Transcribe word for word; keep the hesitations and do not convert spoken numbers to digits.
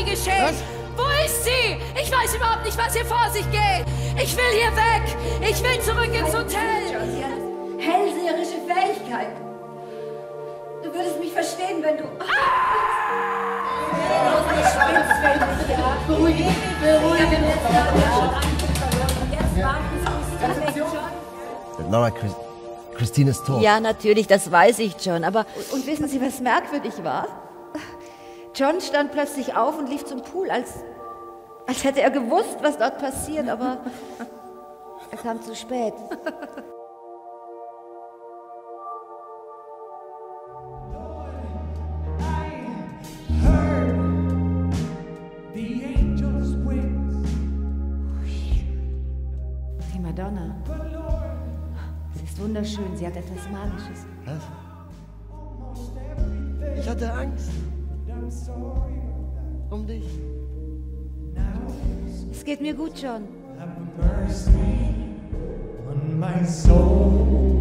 nie geschehen. Was? Wo ist sie? Ich weiß überhaupt nicht, was hier vor sich geht. Ich will hier weg. Ich will zurück ins Hotel. Sie hat hellseherische Fähigkeiten. Du würdest mich verstehen, wenn du... Beruhige dich, beruhige dich. Jetzt warten Sie, John. Nora, Chris Christine ist tot. Ja, natürlich, das weiß ich schon, aber... Und wissen Sie, was merkwürdig war? John stand plötzlich auf und lief zum Pool, als, als hätte er gewusst, was dort passiert, aber er kam zu spät. Die Madonna. Sie ist wunderschön, sie hat etwas Magisches. Was? Ich hatte Angst. Um dich. Es geht mir gut, John. Have mercy on my soul.